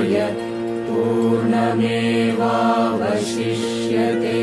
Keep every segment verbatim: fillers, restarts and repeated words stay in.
पूर्णाय पूर्णमेवावशिष्यते।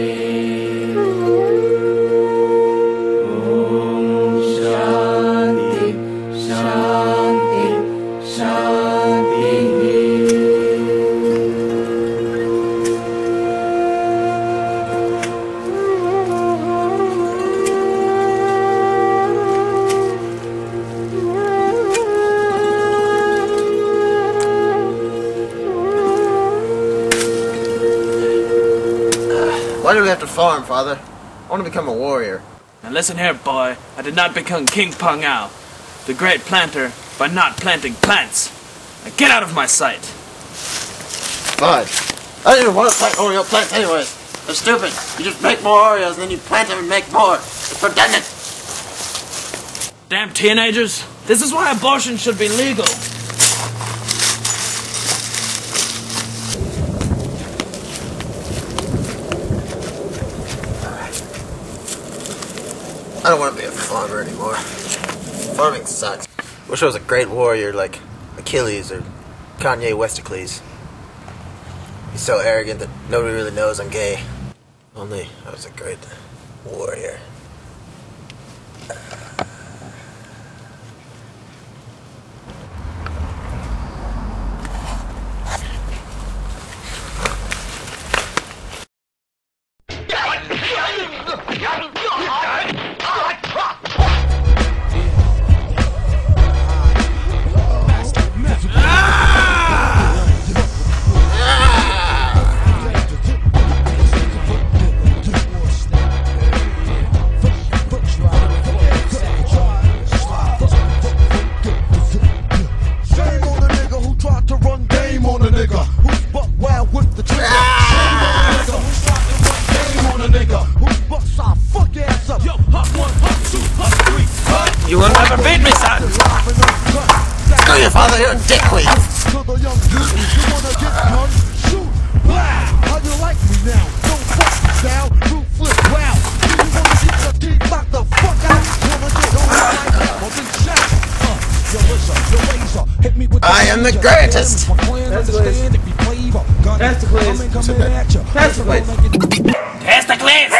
Why do we have to farm, Father? I want to become a warrior. Now listen here, boy. I did not become King Pangao, the great planter, by not planting plants. Now get out of my sight. Fine. I don't even want to plant Oreo plants anyway. They're stupid. You just make more Oreos and then you plant them and make more. It's redundant. Damn teenagers. This is why abortion should be legal. I don't want to be a farmer anymore. Farming sucks. Wish I was a great warrior like Achilles or Kanye Testiclees. He's so arrogant that nobody really knows I'm gay. Only I was a great warrior. You will never beat me, son! Screw your father, you're a dickweed! How you like me now? Don't fuck me down, ruthless wow. You wanna get your teeth knocked the fuck out? Wanna get on like that? Well then shout. Uh, yo listen, your laser, hit me with the I am the greatest! Testicles! Testicles! Testicles!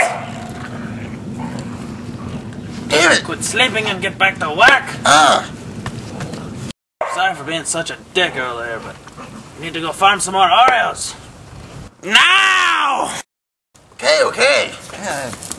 Damn it! Quit sleeping and get back to work! Ah! Sorry for being such a dick earlier, but you need to go farm some more Oreos. Now! Okay, okay. Yeah.